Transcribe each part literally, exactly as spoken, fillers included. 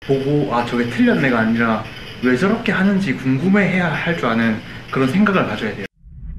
보고 아 저게 틀렸네가 아니라 왜 저렇게 하는지 궁금해해야 할 줄 아는 그런 생각을 가져야 돼요.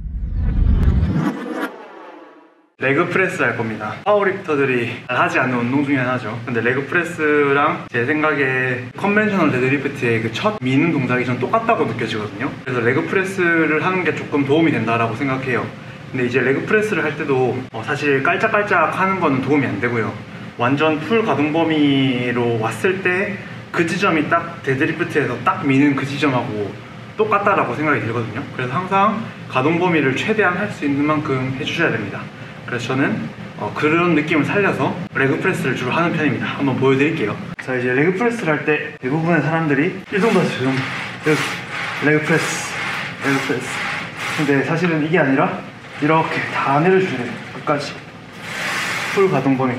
레그 프레스를 할 겁니다. 파워리프터들이 하지 않는 운동 중에 하나죠. 근데 레그 프레스랑 제 생각에 컨벤셔널 데드리프트의 그 첫 미는 동작이 전 똑같다고 느껴지거든요. 그래서 레그 프레스를 하는 게 조금 도움이 된다라고 생각해요. 근데 이제 레그 프레스를 할 때도 어 사실 깔짝깔짝 하는 거는 도움이 안 되고요. 완전 풀 가동 범위로 왔을 때 그 지점이 딱 데드리프트에서 딱 미는 그 지점하고 똑같다라고 생각이 들거든요. 그래서 항상 가동 범위를 최대한 할 수 있는 만큼 해주셔야 됩니다. 그래서 저는 어, 그런 느낌을 살려서 레그 프레스를 주로 하는 편입니다. 한번 보여드릴게요. 자, 이제 레그 프레스를 할 때 대부분의 사람들이 이 정도 하죠. 이 정도. 레그, 레그 프레스, 레그 프레스. 근데 사실은 이게 아니라 이렇게 다 내려주셔야 돼요. 끝까지. 풀 가동 범위.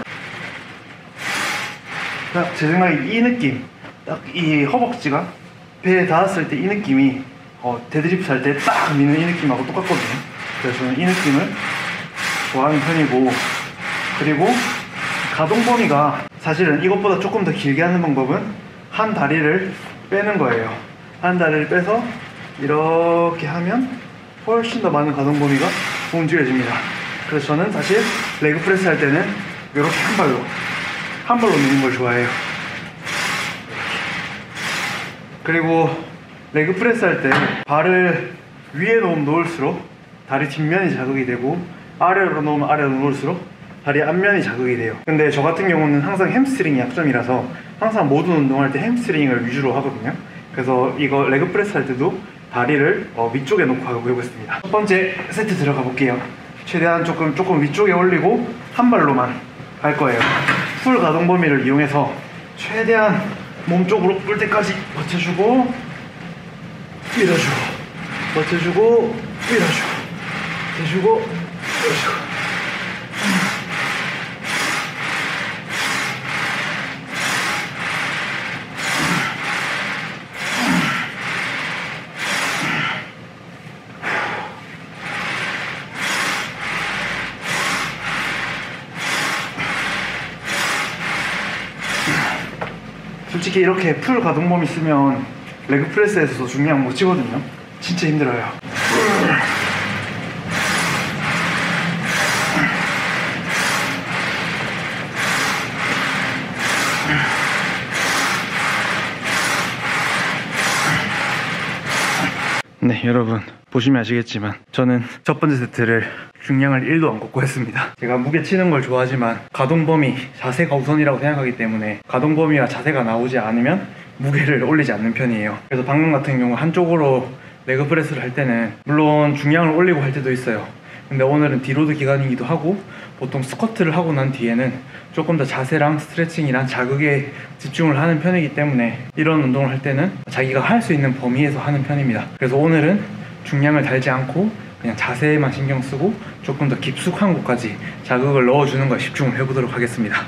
딱 제 생각에 이 느낌, 딱 이 허벅지가 배에 닿았을 때 이 느낌이 어, 데드리프트 할 때 딱 미는 이 느낌하고 똑같거든요. 그래서 저는 이 느낌을 좋아하는 편이고, 그리고 가동 범위가 사실은 이것보다 조금 더 길게 하는 방법은 한 다리를 빼는 거예요. 한 다리를 빼서 이렇게 하면 훨씬 더 많은 가동 범위가 움직여집니다. 그래서 저는 사실 레그 프레스 할 때는 이렇게 한 발로 한 발로 미는 걸 좋아해요. 그리고 레그 프레스 할 때 발을 위에 놓으면 놓을수록 다리 뒷면이 자극이 되고, 아래로 놓으면 아래로 놓을수록 다리 앞면이 자극이 돼요. 근데 저 같은 경우는 항상 햄스트링이 약점이라서 항상 모든 운동할 때 햄스트링을 위주로 하거든요. 그래서 이거 레그 프레스 할 때도 다리를 어, 위쪽에 놓고 하고 해보겠습니다. 첫 번째 세트 들어가 볼게요. 최대한 조금 조금 위쪽에 올리고 한 발로만 할 거예요. 풀 가동 범위를 이용해서 최대한 몸쪽으로 뿔 때까지 버텨주고 밀어주고, 버텨주고 밀어주고, 버텨주고 밀어주고. 솔직히 이렇게 풀 가동 범위 쓰면 레그 프레스에서도 중량 못 치거든요. 진짜 힘들어요. 네, 여러분 보시면 아시겠지만 저는 첫 번째 세트를 중량을 일도 안 걷고 했습니다. 제가 무게 치는 걸 좋아하지만 가동 범위, 자세가 우선이라고 생각하기 때문에 가동 범위와 자세가 나오지 않으면 무게를 올리지 않는 편이에요. 그래서 방금 같은 경우 한쪽으로 레그 프레스를 할 때는 물론 중량을 올리고 할 때도 있어요. 근데 오늘은 디로드 기간이기도 하고 보통 스쿼트를 하고 난 뒤에는 조금 더 자세랑 스트레칭이랑 자극에 집중을 하는 편이기 때문에 이런 운동을 할 때는 자기가 할 수 있는 범위에서 하는 편입니다. 그래서 오늘은 중량을 달지 않고 그냥 자세에만 신경 쓰고 조금 더 깊숙한 곳까지 자극을 넣어주는 거에 집중을 해보도록 하겠습니다.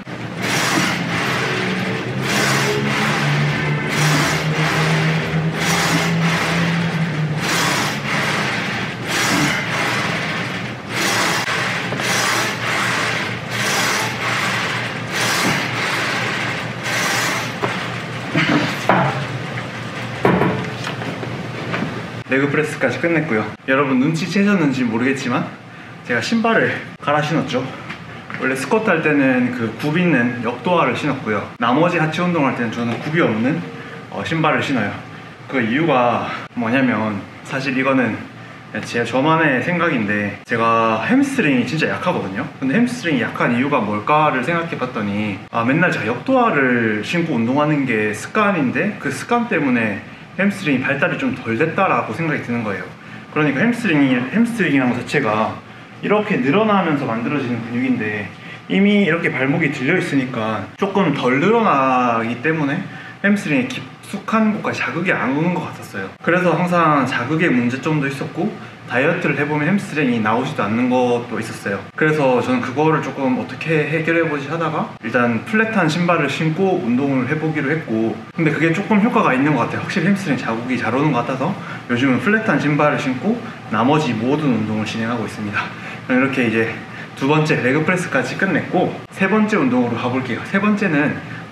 레그 프레스까지 끝냈고요. 여러분 눈치채셨는지 모르겠지만 제가 신발을 갈아 신었죠. 원래 스쿼트 할 때는 그 굽 있는 역도화를 신었고요. 나머지 하체 운동할 때는 저는 굽이 없는 어, 신발을 신어요. 그 이유가 뭐냐면 사실 이거는 제 저만의 생각인데 제가 햄스트링이 진짜 약하거든요. 근데 햄스트링이 약한 이유가 뭘까를 생각해 봤더니 아 맨날 제가 역도화를 신고 운동하는 게 습관인데 그 습관 때문에 햄스트링이 발달이 좀 덜 됐다라고 생각이 드는 거예요. 그러니까 햄스트링이, 햄스트링이라는 것 자체가 이렇게 늘어나면서 만들어지는 근육인데 이미 이렇게 발목이 들려 있으니까 조금 덜 늘어나기 때문에 햄스트링이 깊숙한 곳까지 자극이 안 오는 것 같았어요. 그래서 항상 자극의 문제점도 있었고 다이어트를 해보면 햄스트링이 나오지도 않는 것도 있었어요. 그래서 저는 그거를 조금 어떻게 해결해보지 하다가 일단 플랫한 신발을 신고 운동을 해보기로 했고, 근데 그게 조금 효과가 있는 것 같아요. 확실히 햄스트링 자국이 잘 오는 것 같아서 요즘은 플랫한 신발을 신고 나머지 모든 운동을 진행하고 있습니다. 이렇게 이제 두 번째 레그 프레스까지 끝냈고 세 번째 운동으로 가볼게요. 세 번째는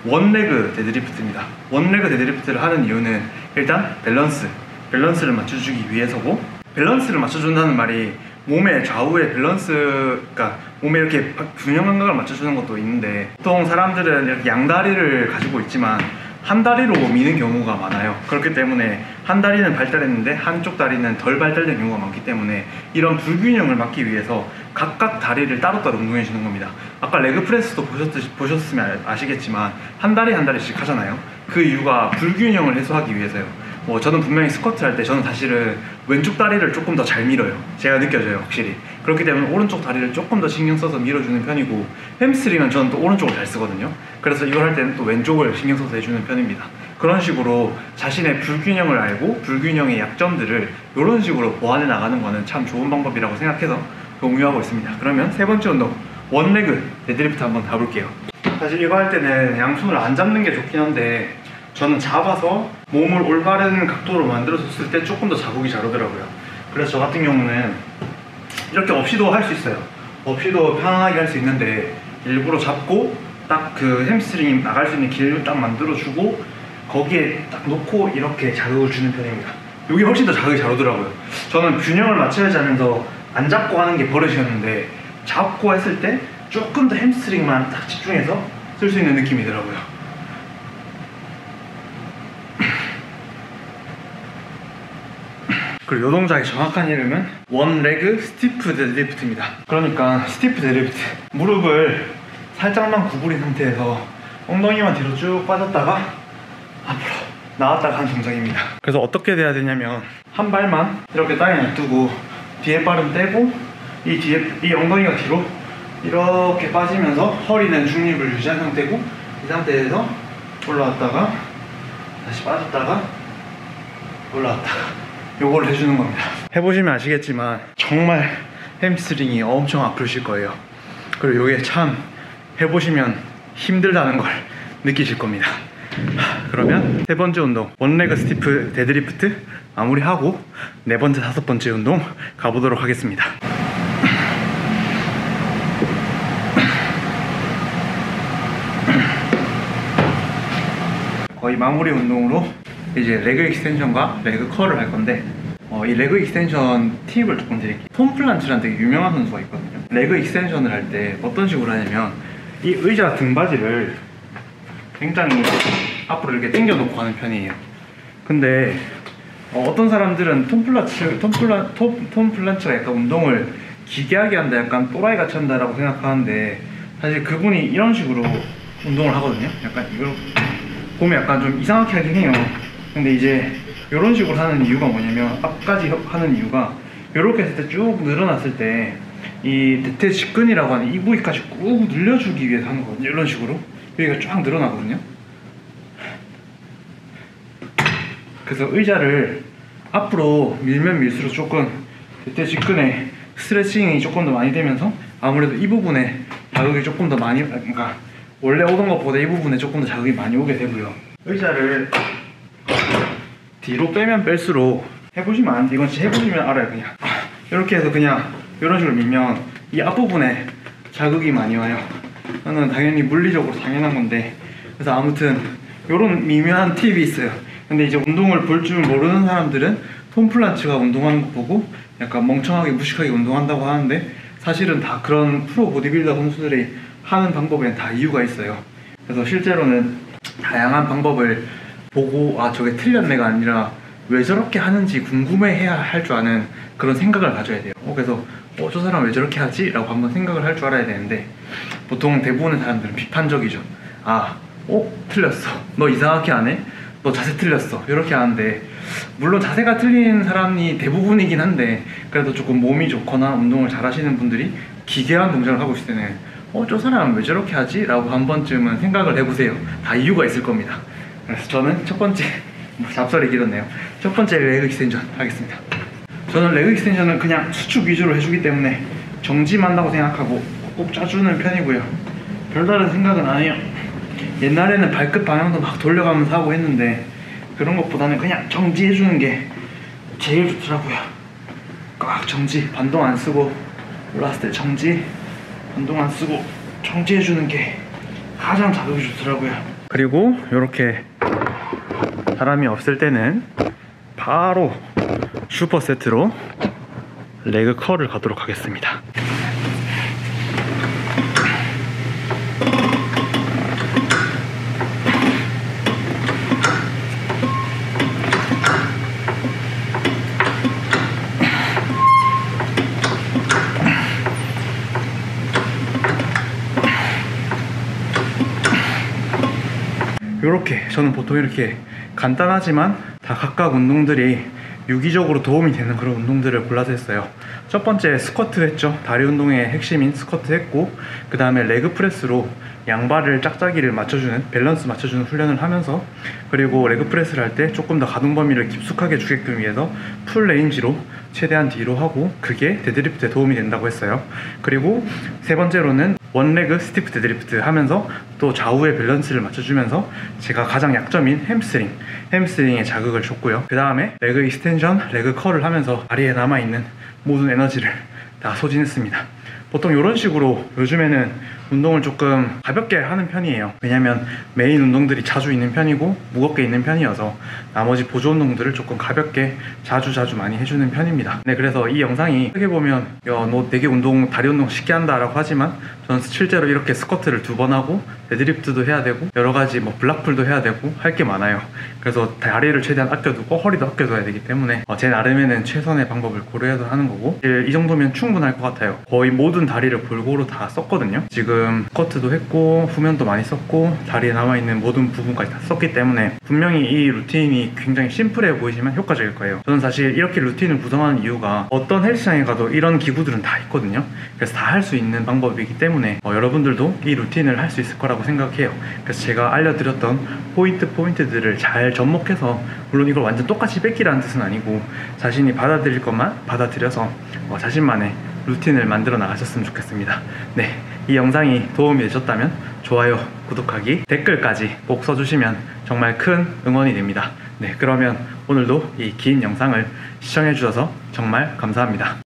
원레그 데드리프트입니다. 원레그 데드리프트를 하는 이유는 일단 밸런스, 밸런스를 맞춰주기 위해서고, 밸런스를 맞춰준다는 말이 몸의 좌우의 밸런스, 그러니까 몸에 이렇게 균형 감각을 맞춰주는 것도 있는데, 보통 사람들은 이렇게 양다리를 가지고 있지만 한 다리로 미는 경우가 많아요. 그렇기 때문에 한 다리는 발달했는데 한쪽 다리는 덜 발달된 경우가 많기 때문에 이런 불균형을 막기 위해서 각각 다리를 따로따로 운동해 주는 겁니다. 아까 레그 프레스도 보셨, 보셨으면 아시겠지만 한 다리 한 다리씩 하잖아요. 그 이유가 불균형을 해소하기 위해서요. 뭐 저는 분명히 스쿼트 할 때 저는 사실은 왼쪽 다리를 조금 더 잘 밀어요. 제가 느껴져요, 확실히. 그렇기 때문에 오른쪽 다리를 조금 더 신경 써서 밀어주는 편이고, 햄스트링은 저는 또 오른쪽을 잘 쓰거든요. 그래서 이걸 할 때는 또 왼쪽을 신경 써서 해주는 편입니다. 그런 식으로 자신의 불균형을 알고 불균형의 약점들을 이런 식으로 보완해 나가는 거는 참 좋은 방법이라고 생각해서 공유하고 있습니다. 그러면 세 번째 운동, 원레그 데드리프트 한번 가볼게요. 사실 이거 할 때는 양손을 안 잡는 게 좋긴 한데 저는 잡아서 몸을 올바른 각도로 만들어줬을 때 조금 더 자국이 잘 오더라고요. 그래서 저 같은 경우는 이렇게 없이도 할 수 있어요. 없이도 편안하게 할 수 있는데 일부러 잡고 딱 그 햄스트링이 나갈 수 있는 길을 딱 만들어주고 거기에 딱 놓고 이렇게 자극을 주는 편입니다. 이게 훨씬 더 자극이 잘 오더라고요. 저는 균형을 맞춰야지 하면서 안 잡고 하는 게 버릇이었는데 잡고 했을 때 조금 더 햄스트링만 딱 집중해서 쓸 수 있는 느낌이더라고요. 그리고 이 동작의 정확한 이름은 원레그 스티프 데드리프트입니다. 그러니까 스티프 데드리프트, 무릎을 살짝만 구부린 상태에서 엉덩이만 뒤로 쭉 빠졌다가 앞으로 나왔다가 하는 동작입니다. 그래서 어떻게 돼야 되냐면 한 발만 이렇게 땅에 놔두고 뒤에 발은 떼고 이 뒤에 이 엉덩이가 뒤로 이렇게 빠지면서 허리는 중립을 유지한 상태고, 이 상태에서 올라왔다가 다시 빠졌다가 올라왔다가 요걸 해주는 겁니다. 해보시면 아시겠지만 정말 햄스트링이 엄청 아프실 거예요. 그리고 요게 참 해보시면 힘들다는 걸 느끼실 겁니다. 그러면 세 번째 운동, 원레그 스티프 데드리프트 마무리하고 네 번째, 다섯 번째 운동 가보도록 하겠습니다. 거의 마무리 운동으로 이제 레그 익스텐션과 레그 컬을 할 건데, 어, 이 레그 익스텐션 팁을 조금 드릴게요. 톰 플란츠라는 되게 유명한 선수가 있거든요. 레그 익스텐션을 할 때 어떤 식으로 하냐면 이 의자 등받이를 굉장히 앞으로 이렇게 당겨 놓고 하는 편이에요. 근데 어, 어떤 사람들은 톰 플란츠, 톰, 플라, 톰, 톰 플란츠가 약간 운동을 기괴하게 한다, 약간 또라이 같이 한다라고 생각하는데, 사실 그분이 이런 식으로 운동을 하거든요. 약간 이걸 보면 약간 좀 이상하게 하긴 해요. 근데 이제 이런 식으로 하는 이유가 뭐냐면, 앞까지 하는 이유가 이렇게 했을 때 쭉 늘어났을 때 이 대퇴 직근이라고 하는 이 부위까지 꾹 늘려주기 위해서 하는 거거든요. 이런 식으로 여기가 쫙 늘어나거든요. 그래서 의자를 앞으로 밀면 밀수록 조금 대퇴 직근에 스트레칭이 조금 더 많이 되면서 아무래도 이 부분에 자극이 조금 더 많이, 그러니까 원래 오던 것보다 이 부분에 조금 더 자극이 많이 오게 되고요. 의자를 뒤로 빼면 뺄수록, 해보시면 안 돼, 이건 진짜 해보시면 알아요. 그냥 이렇게 해서 그냥 이런 식으로 밀면 이 앞부분에 자극이 많이 와요. 저는 당연히 물리적으로 당연한 건데, 그래서 아무튼 이런 미묘한 팁이 있어요. 근데 이제 운동을 볼 줄 모르는 사람들은 톰 플란츠가 운동하는 거 보고 약간 멍청하게 무식하게 운동한다고 하는데, 사실은 다 그런 프로 보디빌더 선수들이 하는 방법에는 다 이유가 있어요. 그래서 실제로는 다양한 방법을 보고 아 저게 틀렸네가 아니라 왜 저렇게 하는지 궁금해해야 할 줄 아는 그런 생각을 가져야 돼요. 어, 그래서 어, 저 사람 왜 저렇게 하지? 라고 한번 생각을 할 줄 알아야 되는데, 보통 대부분의 사람들은 비판적이죠. 아, 어? 틀렸어. 너 이상하게 안 해? 너 자세 틀렸어. 이렇게 하는데, 물론 자세가 틀린 사람이 대부분이긴 한데, 그래도 조금 몸이 좋거나 운동을 잘 하시는 분들이 기괴한 동작을 하고 있을 때는 어? 저 사람은 왜 저렇게 하지? 라고 한 번쯤은 생각을 해보세요. 다 이유가 있을 겁니다. 그래서 저는 첫 번째, 뭐 잡설이 길었네요. 첫 번째 레그 익스텐션 하겠습니다. 저는 레그 익스텐션은 그냥 수축 위주로 해주기 때문에 정지만다고 생각하고 꼭 짜주는 편이고요. 별다른 생각은 안 해요. 옛날에는 발끝 방향도 막 돌려가면서 하고 했는데, 그런 것보다는 그냥 정지해주는 게 제일 좋더라고요. 꽉 정지, 반동 안 쓰고 올라왔을 때 정지, 반동 안 쓰고 정지해주는 게 가장 자극이 좋더라고요. 그리고 이렇게 사람이 없을 때는 바로 슈퍼 세트로 레그 컬을 가도록 하겠습니다. 이렇게 저는 보통 이렇게 간단하지만 다 각각 운동들이 유기적으로 도움이 되는 그런 운동들을 골라서 했어요. 첫 번째 스쿼트 했죠. 다리 운동의 핵심인 스쿼트 했고, 그 다음에 레그 프레스로 양발을 짝짝이를 맞춰주는, 밸런스 맞춰주는 훈련을 하면서, 그리고 레그 프레스를 할 때 조금 더 가동 범위를 깊숙하게 주게끔 위해서 풀 레인지로 최대한 뒤로 하고, 그게 데드리프트에 도움이 된다고 했어요. 그리고 세 번째로는 원레그 스티프 데드리프트 하면서 또 좌우의 밸런스를 맞춰주면서 제가 가장 약점인 햄스트링 햄스트링에 자극을 줬고요. 그 다음에 레그 익스텐션, 레그 컬을 하면서 다리에 남아있는 모든 에너지를 다 소진했습니다. 보통 이런 식으로 요즘에는 운동을 조금 가볍게 하는 편이에요. 왜냐면 메인 운동들이 자주 있는 편이고 무겁게 있는 편이어서 나머지 보조 운동들을 조금 가볍게 자주 자주 많이 해주는 편입니다. 네, 그래서 이 영상이 어떻게 보면 야, 너 되게 운동, 다리 운동 쉽게 한다 라고 하지만 저는 실제로 이렇게 스쿼트를 두 번 하고 데드리프트도 해야 되고 여러가지 뭐 블락풀도 해야 되고 할 게 많아요. 그래서 다리를 최대한 아껴두고 허리도 아껴둬야 되기 때문에 어, 제 나름에는 최선의 방법을 고려해서 하는 거고, 이 정도면 충분할 것 같아요. 거의 모든 다리를 골고루 다 썼거든요. 지금 스쿼트도 했고 후면도 많이 썼고 다리에 남아있는 모든 부분까지 다 썼기 때문에 분명히 이 루틴이 굉장히 심플해 보이지만 효과적일 거예요. 저는 사실 이렇게 루틴을 구성하는 이유가 어떤 헬스장에 가도 이런 기구들은 다 있거든요. 그래서 다 할 수 있는 방법이기 때문에 어, 여러분들도 이 루틴을 할 수 있을 거라고 생각해요. 그래서 제가 알려드렸던 포인트 포인트들을 잘 접목해서, 물론 이걸 완전 똑같이 뺏기라는 뜻은 아니고 자신이 받아들일 것만 받아들여서 어, 자신만의 루틴을 만들어 나가셨으면 좋겠습니다. 네, 이 영상이 도움이 되셨다면 좋아요, 구독하기, 댓글까지 꼭 써주시면 정말 큰 응원이 됩니다. 네, 그러면 오늘도 이 긴 영상을 시청해 주셔서 정말 감사합니다.